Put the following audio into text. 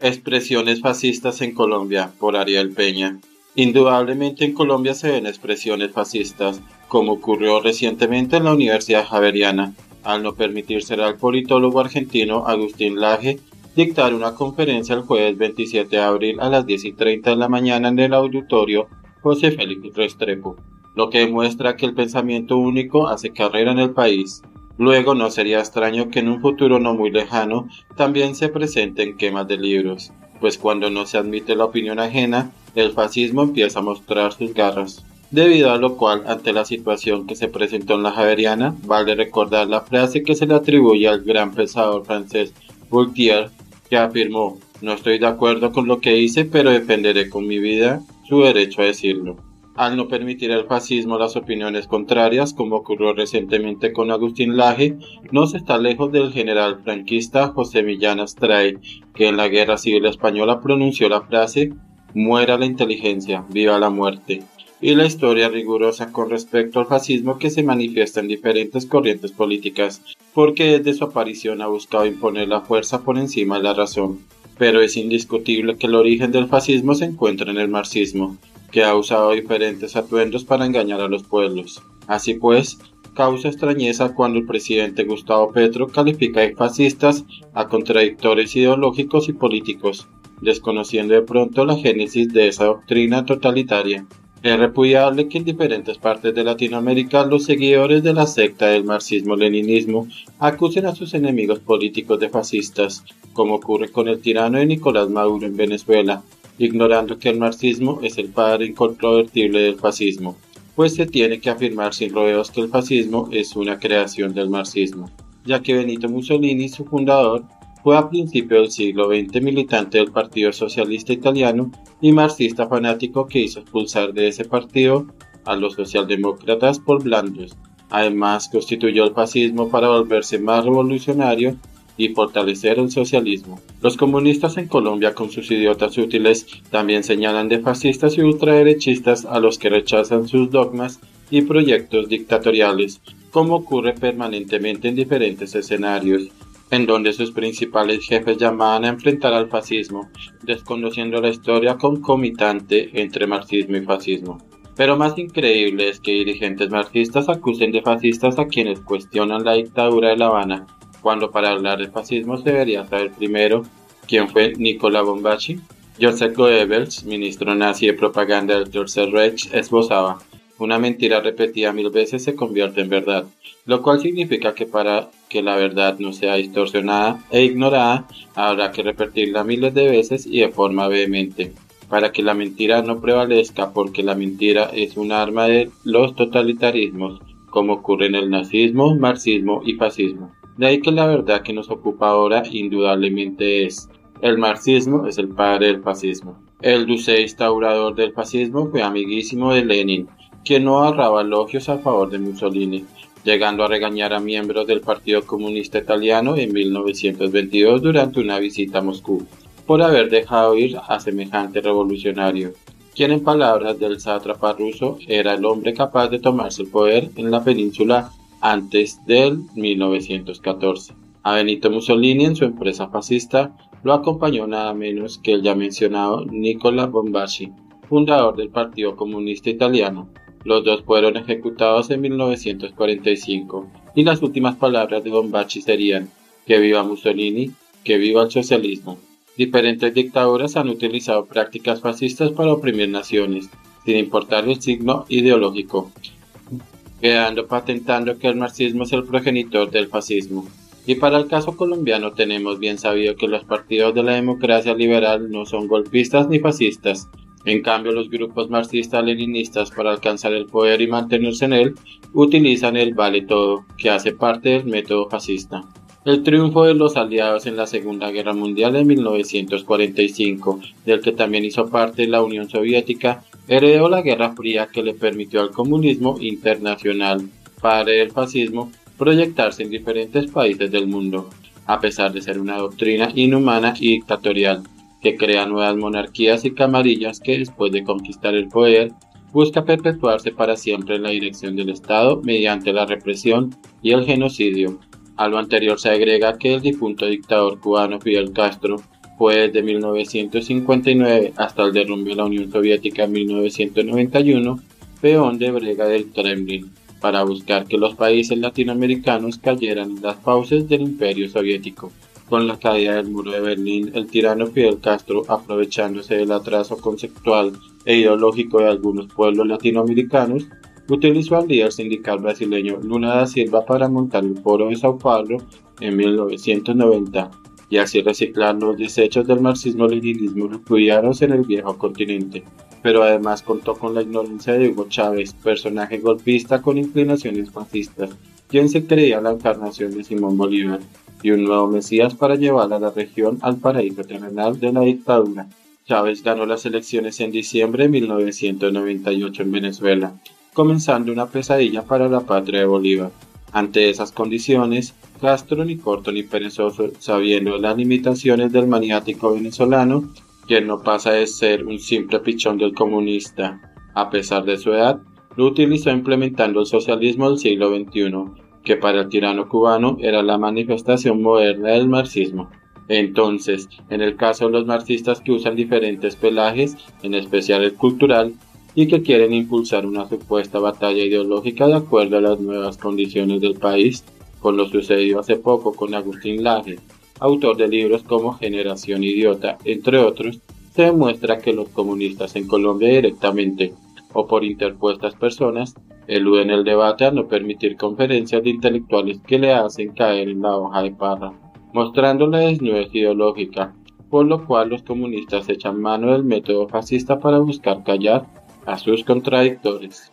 Expresiones fascistas en Colombia, por Ariel Peña. Indudablemente en Colombia se ven expresiones fascistas, como ocurrió recientemente en la Universidad Javeriana, al no permitirse al politólogo argentino Agustín Laje dictar una conferencia el jueves 27 de abril a las 10:30 de la mañana en el auditorio José Félix Restrepo, lo que demuestra que el pensamiento único hace carrera en el país. Luego no sería extraño que en un futuro no muy lejano también se presenten quemas de libros, pues cuando no se admite la opinión ajena, el fascismo empieza a mostrar sus garras. Debido a lo cual, ante la situación que se presentó en la Javeriana, vale recordar la frase que se le atribuye al gran pensador francés Voltaire, que afirmó: "No estoy de acuerdo con lo que hice, pero defenderé con mi vida su derecho a decirlo". Al no permitir al fascismo las opiniones contrarias, como ocurrió recientemente con Agustín Laje, no se está lejos del general franquista José Millán Astray, que en la Guerra Civil Española pronunció la frase "muera la inteligencia, viva la muerte", y la historia rigurosa con respecto al fascismo que se manifiesta en diferentes corrientes políticas, porque desde su aparición ha buscado imponer la fuerza por encima de la razón. Pero es indiscutible que el origen del fascismo se encuentra en el marxismo, que ha usado diferentes atuendos para engañar a los pueblos. Así pues, causa extrañeza cuando el presidente Gustavo Petro califica de fascistas a contradictores ideológicos y políticos, desconociendo de pronto la génesis de esa doctrina totalitaria. Es repudiable que en diferentes partes de Latinoamérica los seguidores de la secta del marxismo-leninismo acusen a sus enemigos políticos de fascistas, como ocurre con el tirano de Nicolás Maduro en Venezuela, ignorando que el marxismo es el padre incontrovertible del fascismo, pues se tiene que afirmar sin rodeos que el fascismo es una creación del marxismo, ya que Benito Mussolini, su fundador, fue a principios del siglo XX militante del Partido Socialista Italiano y marxista fanático que hizo expulsar de ese partido a los socialdemócratas por blandos. Además, constituyó el fascismo para volverse más revolucionario y fortalecer el socialismo. Los comunistas en Colombia, con sus idiotas útiles, también señalan de fascistas y ultraderechistas a los que rechazan sus dogmas y proyectos dictatoriales, como ocurre permanentemente en diferentes escenarios, en donde sus principales jefes llamaban a enfrentar al fascismo, desconociendo la historia concomitante entre marxismo y fascismo. Pero más increíble es que dirigentes marxistas acusen de fascistas a quienes cuestionan la dictadura de La Habana, cuando para hablar de fascismo se debería saber primero quién fue Nicolás Bombachi. Joseph Goebbels, ministro nazi de propaganda del Tercer Reich, esbozaba: "Una mentira repetida 1000 veces se convierte en verdad", lo cual significa que para que la verdad no sea distorsionada e ignorada, habrá que repetirla miles de veces y de forma vehemente, para que la mentira no prevalezca, porque la mentira es un arma de los totalitarismos, como ocurre en el nazismo, marxismo y fascismo. De ahí que la verdad que nos ocupa ahora indudablemente es: el marxismo es el padre del fascismo. El Duce instaurador del fascismo fue amiguísimo de Lenin, quien no ahorraba elogios a favor de Mussolini, llegando a regañar a miembros del Partido Comunista Italiano en 1922 durante una visita a Moscú, por haber dejado ir a semejante revolucionario, quien en palabras del sátrapa ruso era el hombre capaz de tomarse el poder en la península antes del 1914. A Benito Mussolini en su empresa fascista lo acompañó nada menos que el ya mencionado Nicolás Bombachi, fundador del Partido Comunista Italiano. Los dos fueron ejecutados en 1945 y las últimas palabras de Bombachi serían: "Que viva Mussolini, que viva el socialismo". Diferentes dictaduras han utilizado prácticas fascistas para oprimir naciones, sin importar el signo ideológico, quedando patentando que el marxismo es el progenitor del fascismo. Y para el caso colombiano tenemos bien sabido que los partidos de la democracia liberal no son golpistas ni fascistas. En cambio, los grupos marxistas-leninistas, para alcanzar el poder y mantenerse en él, utilizan el vale todo, que hace parte del método fascista. El triunfo de los aliados en la Segunda Guerra Mundial en 1945, del que también hizo parte la Unión Soviética, heredó la Guerra Fría que le permitió al comunismo internacional, padre del fascismo, proyectarse en diferentes países del mundo, a pesar de ser una doctrina inhumana y dictatorial, que crea nuevas monarquías y camarillas que, después de conquistar el poder, busca perpetuarse para siempre en la dirección del Estado mediante la represión y el genocidio. A lo anterior se agrega que el difunto dictador cubano Fidel Castro fue desde 1959 hasta el derrumbe de la Unión Soviética en 1991, peón de brega del Kremlin, para buscar que los países latinoamericanos cayeran en las fauces del Imperio Soviético. Con la caída del muro de Berlín, el tirano Fidel Castro, aprovechándose del atraso conceptual e ideológico de algunos pueblos latinoamericanos, utilizó al líder sindical brasileño Lula da Silva para montar el Foro de Sao Paulo en 1990 y así reciclar los desechos del marxismo-leninismo repudiados en el viejo continente. Pero además contó con la ignorancia de Hugo Chávez, personaje golpista con inclinaciones fascistas, quien se creía la encarnación de Simón Bolívar y un nuevo Mesías para llevar a la región al paraíso terrenal de la dictadura. Chávez ganó las elecciones en diciembre de 1998 en Venezuela, comenzando una pesadilla para la patria de Bolívar. Ante esas condiciones, Castro, ni corto ni perezoso, sabiendo las limitaciones del maniático venezolano, quien no pasa de ser un simple pichón del comunista, a pesar de su edad, lo utilizó implementando el socialismo del siglo XXI, que para el tirano cubano era la manifestación moderna del marxismo. Entonces, en el caso de los marxistas que usan diferentes pelajes, en especial el cultural, y que quieren impulsar una supuesta batalla ideológica de acuerdo a las nuevas condiciones del país, con lo sucedido hace poco con Agustín Laje, autor de libros como Generación Idiota, entre otros, se demuestra que los comunistas en Colombia directamente, o por interpuestas personas, eluden el debate al no permitir conferencias de intelectuales que le hacen caer en la hoja de parra, mostrando la desnudez ideológica, por lo cual los comunistas echan mano del método fascista para buscar callar a sus contradictores.